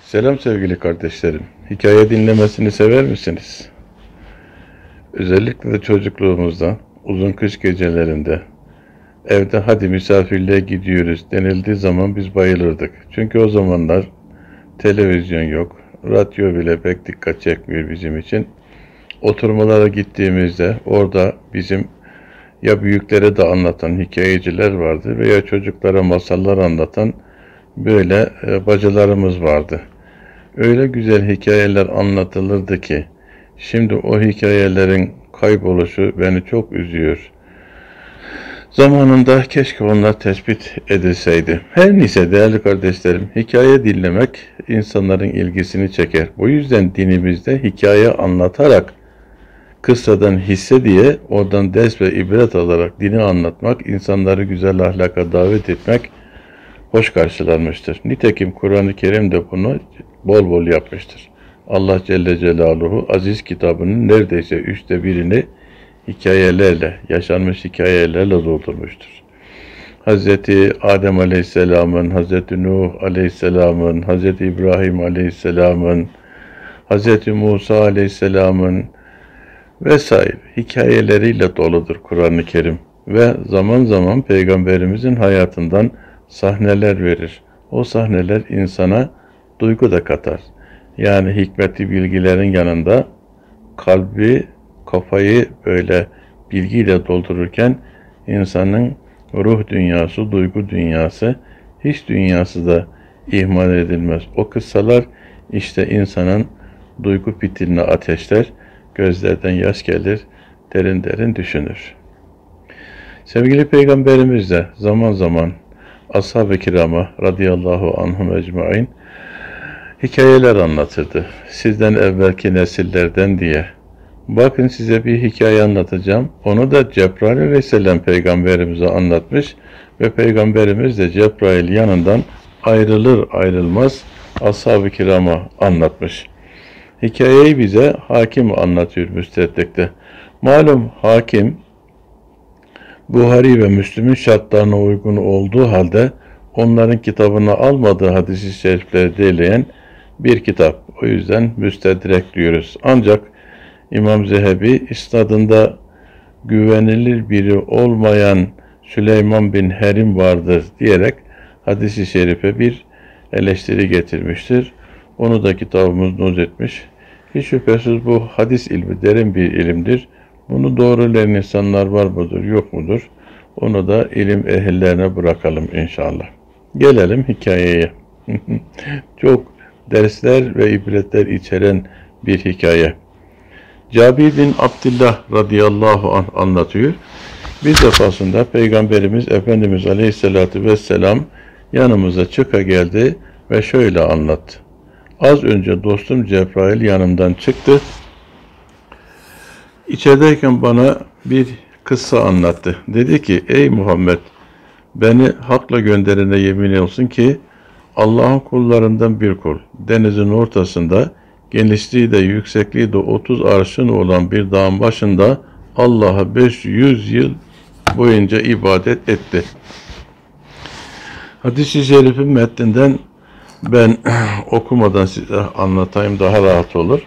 Selam sevgili kardeşlerim. Hikaye dinlemesini sever misiniz? Özellikle de çocukluğumuzda, uzun kış gecelerinde, evde hadi misafirliğe gidiyoruz denildiği zaman biz bayılırdık. Çünkü o zamanlar televizyon yok, radyo bile pek dikkat çekmiyor bizim için. Oturmalara gittiğimizde orada bizim ya büyüklere de anlatan hikayeciler vardı veya çocuklara masallar anlatan böyle bacılarımız vardı. Öyle güzel hikayeler anlatılırdı ki, şimdi o hikayelerin kayboluşu beni çok üzüyor. Zamanında keşke onlar tespit edilseydi. Her neyse değerli kardeşlerim, hikaye dinlemek insanların ilgisini çeker. Bu yüzden dinimizde hikaye anlatarak, kıssadan hisse diye oradan ders ve ibret alarak dini anlatmak, insanları güzel ahlaka davet etmek hoş karşılanmıştır. Nitekim Kur'an-ı Kerim de bunu bol bol yapmıştır. Allah Celle Celaluhu aziz kitabının neredeyse 1/3'ünü hikayelerle, yaşanmış hikayelerle doldurmuştur. Hz. Adem Aleyhisselam'ın, Hz. Nuh Aleyhisselam'ın, Hz. İbrahim Aleyhisselam'ın, Hz. Musa Aleyhisselam'ın vesaire hikayeleriyle doludur Kur'an-ı Kerim ve zaman zaman Peygamberimizin hayatından sahneler verir. O sahneler insana duygu da katar. Yani hikmetli bilgilerin yanında kalbi, kafayı böyle bilgiyle doldururken insanın ruh dünyası, duygu dünyası, hiç dünyası da ihmal edilmez. O kıssalar işte insanın duygu fitilini ateşler, gözlerden yaş gelir, derin derin düşünür. Sevgili Peygamberimiz de zaman zaman ashab-ı kirama radıyallahu anhum ecmaîn hikayeler anlatırdı. Sizden evvelki nesillerden diye. Bakın size bir hikaye anlatacağım. Onu da Cebrail aleyhisselam peygamberimize anlatmış ve peygamberimiz de Cebrail yanından ayrılır ayrılmaz ashab-ı kirama anlatmış. Hikayeyi bize Hakim anlatıyor Müstedrek'te. Malum Hakim, Buhari ve Müslim'in şartlarına uygun olduğu halde onların kitabını almadığı hadis-i şerifleri derleyen bir kitap. O yüzden Müstedrek diyoruz. Ancak İmam Zehebi isnadında güvenilir biri olmayan Süleyman bin Herim vardır diyerek hadis-i şerife bir eleştiri getirmiştir. Onu da kitabımız not etmiş. Hiç şüphesiz bu hadis ilmi derin bir ilimdir. Bunu doğrulayan insanlar var mıdır, yok mudur? Onu da ilim ehillerine bırakalım inşallah. Gelelim hikayeye. Çok dersler ve ibretler içeren bir hikaye. Cabir bin Abdullah radıyallahu anh anlatıyor. Bir defasında Peygamberimiz Efendimiz Aleyhisselatü Vesselam yanımıza çıka geldi ve şöyle anlattı. Az önce dostum Cebrail yanımdan çıktı. İçerideyken bana bir kıssa anlattı. Dedi ki, ey Muhammed, beni hakla gönderene yemin olsun ki Allah'ın kullarından bir kul denizin ortasında genişliği de yüksekliği de 30 arşın olan bir dağın başında Allah'a 500 yıl boyunca ibadet etti. Hadis-i şerifin metninden ben okumadan size anlatayım, daha rahat olur.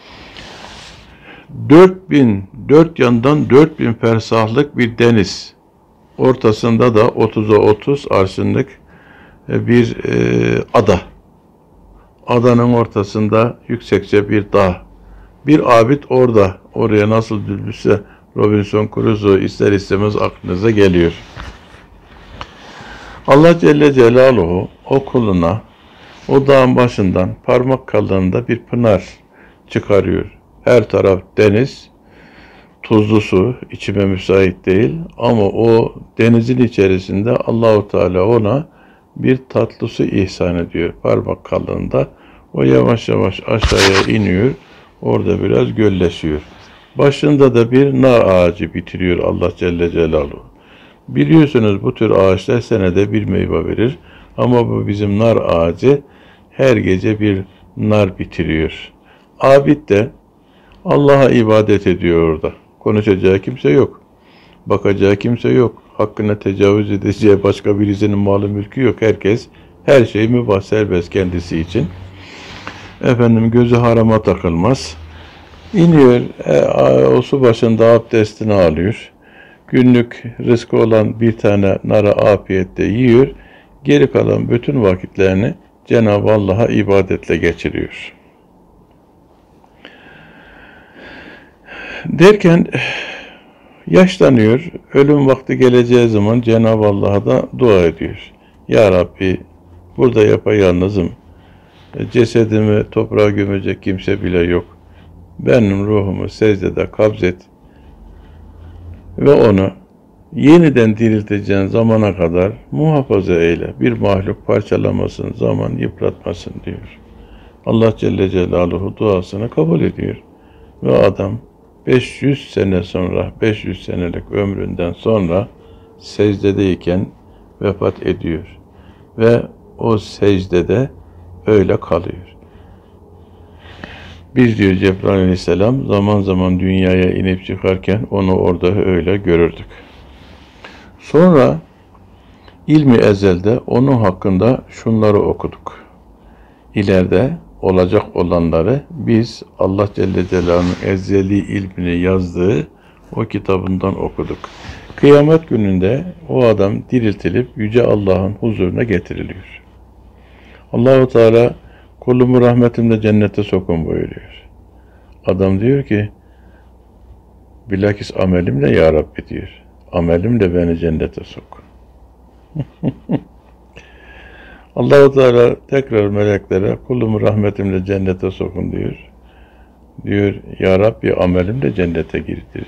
4 yandan 4000 fersahlık bir deniz. Ortasında da 30'a 30 arşınlık bir ada. Adanın ortasında yüksekçe bir dağ. Bir abid oraya nasıl düşmüşse Robinson Crusoe ister istemez aklınıza geliyor. Allah Celle Celaluhu o kuluna o dağın başından parmak kalınlığında bir pınar çıkarıyor. Her taraf deniz, tuzlu su, içime müsait değil ama o denizin içerisinde Allahu Teala ona bir tatlı su ihsan ediyor parmak kalınlığında. O yavaş yavaş aşağıya iniyor, orada biraz gölleşiyor. Başında da bir nar ağacı bitiriyor Allah Celle Celaluhu. Biliyorsunuz bu tür ağaçlar senede bir meyve verir ama bu bizim nar ağacı her gece bir nar bitiriyor. Abid de Allah'a ibadet ediyor orada. Konuşacağı kimse yok. Bakacağı kimse yok. Hakkına tecavüz edeceği başka birisinin malı mülkü yok. Herkes, her şey mübah serbest kendisi için. Efendim gözü harama takılmaz. İniyor, o su başında abdestini alıyor. Günlük rızkı olan bir tane nara afiyetle yiyor. Geri kalan bütün vakitlerini Cenab-ı Allah'a ibadetle geçiriyor. Derken yaşlanıyor. Ölüm vakti geleceği zaman Cenab-ı Allah'a da dua ediyor. Ya Rabbi, burada yapayalnızım. Cesedimi toprağa gömecek kimse bile yok. Benim ruhumu secdede kabzet ve onu yeniden dirilteceğin zamana kadar muhafaza eyle. Bir mahluk parçalamasın, zaman yıpratmasın diyor. Allah Celle Celaluhu duasını kabul ediyor. Ve adam 500 sene sonra, 500 senelik ömründen sonra secdedeyken vefat ediyor. Ve o secdede öyle kalıyor. Biz diyor Cebrail Aleyhisselam zaman zaman dünyaya inip çıkarken onu orada öyle görürdük. Sonra ilmi ezelde onun hakkında şunları okuduk. İleride olacak olanları biz Allah Celle Celaluhu'nun ezeli ilmini yazdığı o kitabından okuduk. Kıyamet gününde o adam diriltilip Yüce Allah'ın huzuruna getiriliyor. Allah-u Teala kulumu rahmetimle cennete sokun buyuruyor. Adam diyor ki bilakis amelimle ya Rabbi diyor. Amelimle beni cennete sok. Allah-u Teala tekrar meleklere kulumu rahmetimle cennete sokun diyor. Diyor ya Rabbi amelimle cennete girdir.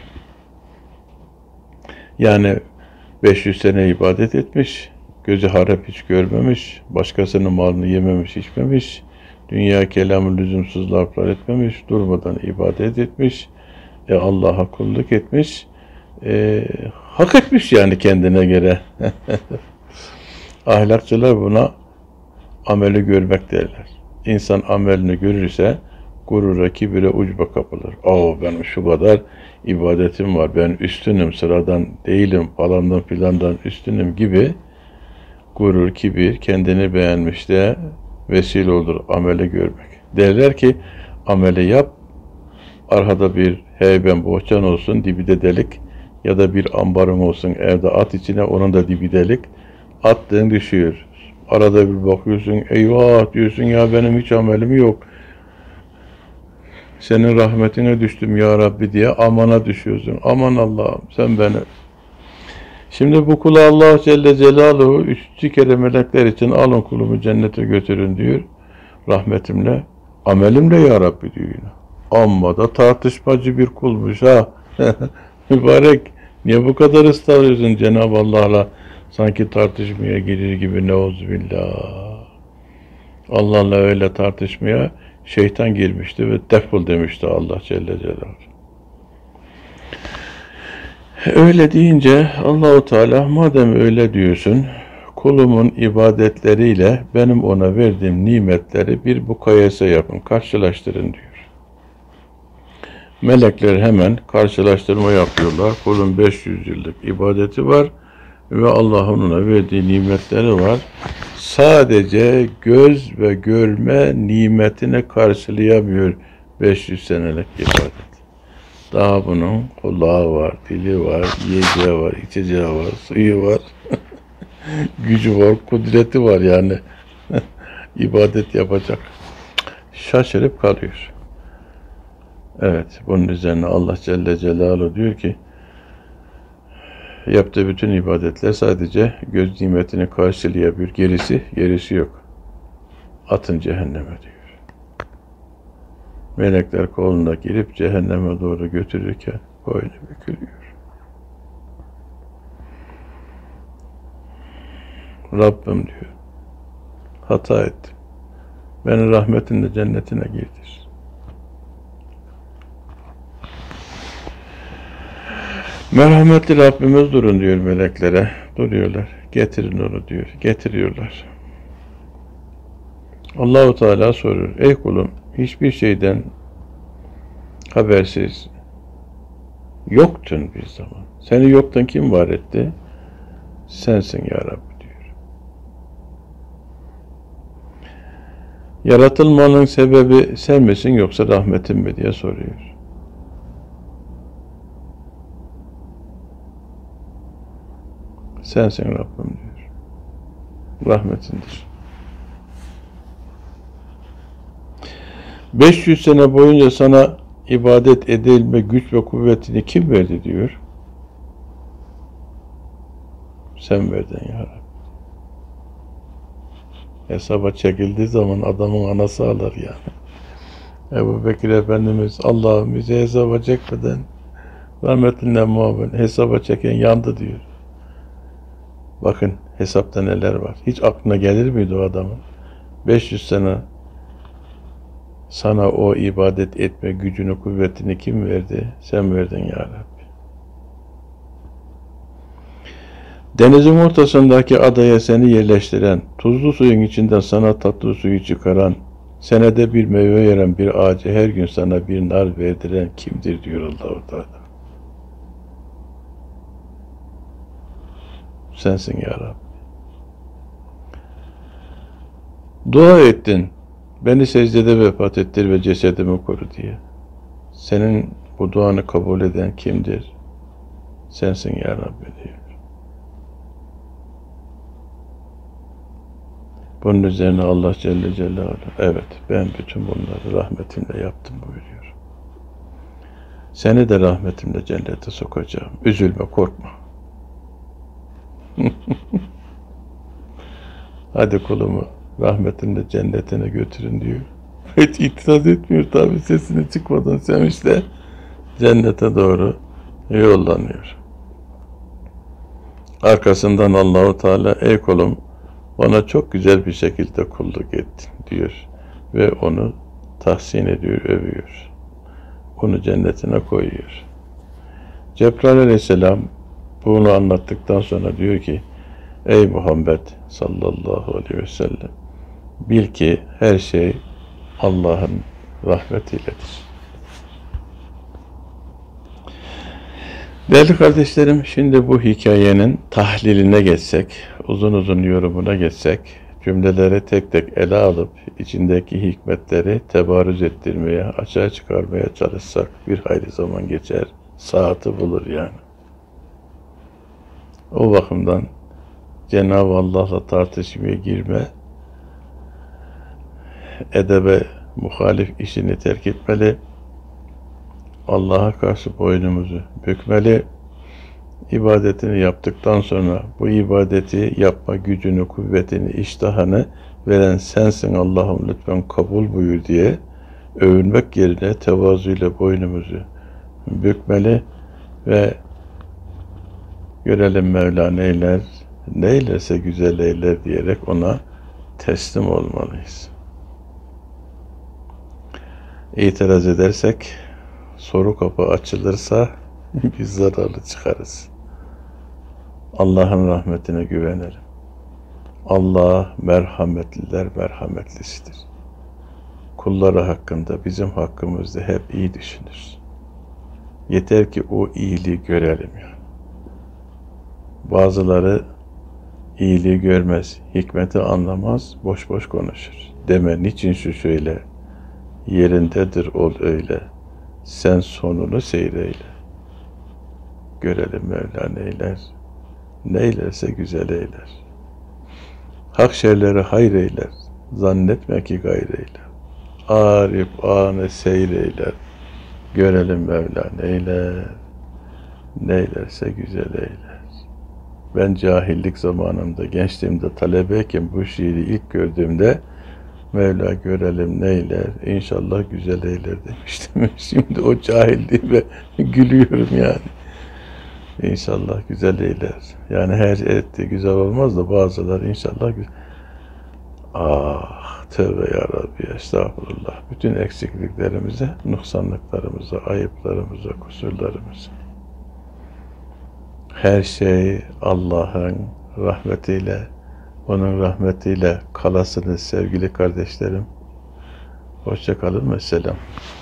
Yani 500 sene ibadet etmiş, gözü harap hiç görmemiş, başkasının malını yememiş, içmemiş, dünya kelamı lüzumsuz laflar etmemiş, durmadan ibadet etmiş, Allah'a kulluk etmiş, hak etmiş yani kendine göre. Ahlakçılar buna ameli görmek derler. İnsan amelini görürse gurura, kibire, ucba kapılır. Benim şu kadar ibadetim var, ben üstünüm, sıradan değilim, falandan filandan üstünüm gibi gurur, kibir, kendini beğenmiş de vesile olur ameli görmek. Derler ki ameli yap, arkada bir heyben bohçan olsun, dibi de delik ya da bir ambarın olsun evde at içine, onun da dibi delik. Attığın düşüyor. Arada bir bakıyorsun, eyvah diyorsun ya benim hiç amelim yok. Senin rahmetine düştüm ya Rabbi diye amana düşüyorsun. Aman Allah'ım sen beni. Şimdi bu kulu Allah Celle Celaluhu 3. kere melekler için alın kulumu cennete götürün diyor. Rahmetimle, amelimle ya Rabbi diyor yine. Amma da tartışmacı bir kulmuş ha. Mübarek. Niye bu kadar ısrar ediyorsun Cenab-ı Allah'la? Sanki tartışmaya girir gibi neuzubillah. Allah'la öyle tartışmaya şeytan girmişti ve defol demişti Allah Celle Celaluhu. Öyle deyince Allahu Teala madem öyle diyorsun, kulumun ibadetleriyle benim ona verdiğim nimetleri bir mukayese yapın, karşılaştırın diyor. Melekler hemen karşılaştırma yapıyorlar. Kulun 500 yıllık ibadeti var ve Allah'ın ona verdiği nimetleri var. Sadece göz ve görme nimetini karşılayamıyor 500 senelik ibadet. Daha bunun kulağı var, dili var, yiyeceği var, içeceği var, suyu var, gücü var, kudreti var yani. İbadet yapacak. Şaşırıp kalıyor. Evet, bunun üzerine Allah Celle Celaluhu diyor ki, yaptığı bütün ibadetler sadece göz nimetini karşılayabilir. Gerisi yok. Atın cehenneme diyor. Melekler koluna girip cehenneme doğru götürürken boynu bükülüyor. Rabbim diyor, hata ettim. Beni rahmetinle cennetine girdir. Merhametli Rabbimiz durun diyor meleklere. Duruyorlar. Getirin onu diyor. Getiriyorlar. Allahu Teala soruyor. Ey kulum, hiçbir şeyden habersiz yoktun bir zaman. Seni yoktan kim var etti? Sensin ya Rabbi diyor. Yaratılmanın sebebi sen misin yoksa rahmetin mi diye soruyor. Sensin Rabbim diyor. Rahmetindir. 500 sene boyunca sana ibadet edilme güç ve kuvvetini kim verdi diyor. Sen verdin ya Rabbi. Hesaba çekildiği zaman adamın anası ağlar yani. Ebu Bekir Efendimiz Allah'ım bize hesaba çekmeden rahmetinle muhabbet hesaba çeken yandı diyor. Bakın hesapta neler var. Hiç aklına gelir miydi o adamın? 500 sene sana o ibadet etme gücünü, kuvvetini kim verdi? Sen verdin ya Rabbi. Denizin ortasındaki adaya seni yerleştiren, tuzlu suyun içinden sana tatlı suyu çıkaran, senede bir meyve veren bir ağacı her gün sana bir nar verdiren kimdir diyor Allah-u Teala. Sensin ya Rabbi. Dua ettin, beni secdede vefat ettir ve cesedimi koru diye. Senin bu duanı kabul eden kimdir? Sensin ya Rabbi diyor. Bunun üzerine Allah Celle Celaluhu, evet ben bütün bunları rahmetimle yaptım buyuruyor. Seni de rahmetimle cennete sokacağım. Üzülme, korkma. Hadi kulumu rahmetinle cennetine götürün diyor. Hiç itiraz etmiyor tabi, sesini çıkmadan sevinçle cennete doğru yollanıyor. Arkasından Allah-u Teala ey kulum bana çok güzel bir şekilde kulluk ettin diyor ve onu tahsin ediyor, övüyor. Onu cennetine koyuyor. Cebrail Aleyhisselam bunu anlattıktan sonra diyor ki ey Muhammed sallallahu aleyhi ve sellem bil ki her şey Allah'ın rahmetiyledir. Değerli kardeşlerim, şimdi bu hikayenin tahliline geçsek, uzun uzun yorumuna geçsek, cümleleri tek tek ele alıp içindeki hikmetleri tebarüz ettirmeye, açığa çıkarmaya çalışsak bir hayli zaman geçer, saati bulur yani. O bakımdan Cenab-ı Allah'la tartışmaya girme, edebe muhalif işini terk etmeli, Allah'a karşı boynumuzu bükmeli, ibadetini yaptıktan sonra bu ibadeti yapma gücünü, kuvvetini, iştahını veren sensin Allah'ım lütfen kabul buyur diye övünmek yerine tevazuyla boynumuzu bükmeli ve görelim Mevla neyler, neylerse güzel eyler diyerek ona teslim olmalıyız. İtiraz edersek, soru kapı açılırsa biz zararlı çıkarız. Allah'ın rahmetine güvenelim. Allah merhametliler merhametlisidir. Kulları hakkında bizim hakkımızda hep iyi düşünür. Yeter ki o iyiliği görelim yani. Bazıları iyiliği görmez, hikmeti anlamaz, boş boş konuşur. Deme niçin şu şöyle, yerindedir ol öyle, sen sonunu seyreyle. Görelim Mevla neyler, neylerse güzel eyler. Hak şerleri hayır eyler, zannetme ki gayr eyler. Arif âne seyreyler, görelim Mevla neyler, neylerse güzel eyler. Ben cahillik zamanımda, gençliğimde, talebeyken bu şiiri ilk gördüğümde Mevla görelim neyler, inşallah güzel eyler demiştim. Şimdi o cahilliğime gülüyorum yani. İnşallah güzel eyler. Yani her etti güzel olmaz da bazıları inşallah güzel. Ah tövbe ya Rabbi, estağfurullah. Bütün eksikliklerimize, noksanlıklarımıza, ayıplarımıza, kusurlarımıza. Her şey Allah'ın rahmetiyle, onun rahmetiyle kalasınız sevgili kardeşlerim. Hoşça kalın ve selam.